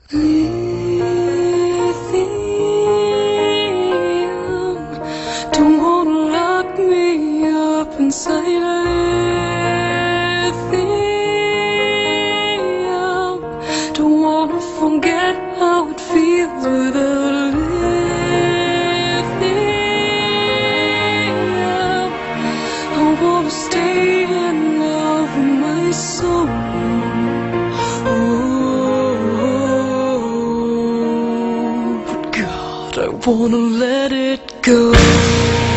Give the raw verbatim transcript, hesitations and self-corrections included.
Lithium, don't wanna lock me up inside lithium. Don't wanna forget how it feels without lithium. I wanna stay in love with my soul. I wanna let it go.